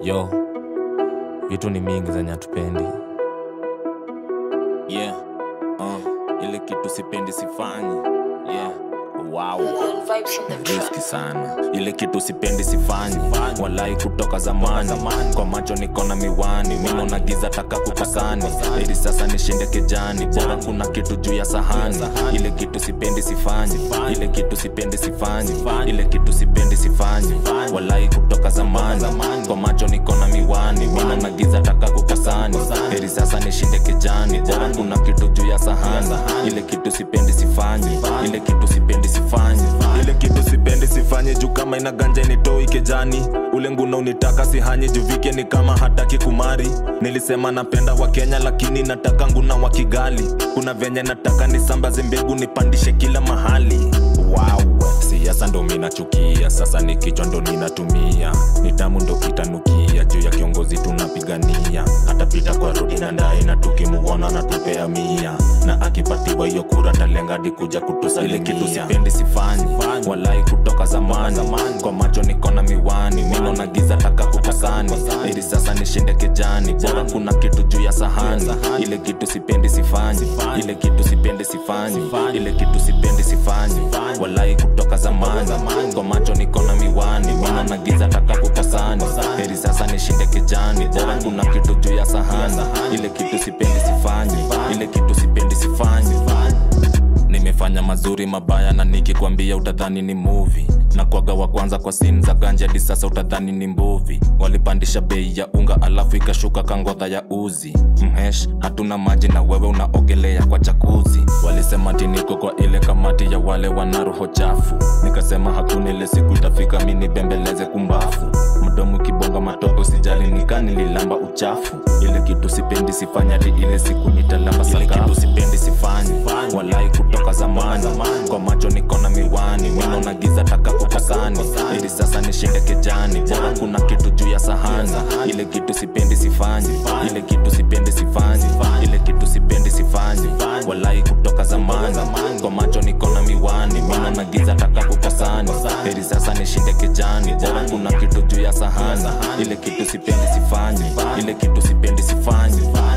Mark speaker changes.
Speaker 1: Yo, vitu ni mingi zenye hatupendi.
Speaker 2: Yeah, ile kitu sipendi sifanyi. Yeah, wow, riski sana. Ile kitu sipendi sifanyi. Walai kutoka zamani. Kwa macho niko na miwani. Mimi na giza taka kukosani. Ili sasa nishinde kejani. Bora kuna kitu juu ya sahani. Ile kitu sipendi sifanyi. Ile kitu sipendi sifanyi. Ile kitu sipendi sifanyi. Walai kutoka zamani. Kwa macho niko na miwani. Mimi na giza taka kukosani. Ili sasa nishinde kejani. Bora kuna kitu juu ya sahani. Ile kitu sipendi sifanyi. Ile kitu sipendi sifanyi. Ile kitu sipendi sifanyi. Juu kama ina ganja nitoi kejani. Ule nguna unitaka sihanyi. Juvike ni kama hataki kumari. Nilisema napenda wa Kenya lakini nataka nguna wa Kigali. Kuna venye nataka nisambaze mbegu nipandishe kila mahali. Wow, siasa ndo mina chukia. Sasa ni kichwa ndo ninatumia. Nitamu ndo kitanukia. Juu ya kiongozi tunapigania. Atapita kwa rudi na ndai. Na tukimuona na tupea mia. Na akipatiwa hiyo kura talenga di kuja kutusalimia. Ile kitu sipendi sifanyi. Walai kutoka zamani. Kwa macho niko na miwani. Mino na giza taka kukasani. Ili sasa nishinde kejani. Bora kuna kitu juu ya sahani. Ile kitu sipendi sifanyi. Ile kitu sipendi sifanyi. Ile kitu sipendi sifanyi. Walai kutoka zamani. Kwa macho niko na miwani. Mino na giza taka kukasani. Ili sasa nishinde kejani. Bora kuna kitu juu ya sahani. Ile kitu sipendi sifanyi. Ile kitu sipendi sifanyi. Nimefanya mazuri mabaya na nikikwambia utadhani ni movie. Na kwaga wa kwanza kwa scene za ganja hadi sasa utadhani ni mbovi. Walipandisha bei ya unga alafu ikashuka kangodha ya uzi. Mhesh, hatuna maji na wewe unaogelea kwa jacuzzi. Walisema ati niko kwa ile kamati ya wale wana roho chafu. Nikasema hakuna ile siku itafika mimi nibembeleze kumbafu. Mdomo kibonga matope usijali nikanililamba uchafu. Ile kitu sipendi sifanya hadi ile siku nitalamba sakafu. Ile kitu sipendi sifanyi. Walai kutoka zamani. Kwa macho niko na miwani. Mino na giza taka kukasani. Ili sasa nishinde kejani. Bora kuna kitu juu ya sahani. Ile kitu sipendi sifanyi. Ile kitu sipendi sifanyi. Ile kitu sipendi sifanyi. Walai kutoka zamani. Kwa macho niko na miwani. Mino na giza taka kukasani. Ili sasa nishinde kejani. Bora kuna kitu juu ya sahani. Ile kitu sipendi sifanyi. Ile kitu sipendi sifanyi.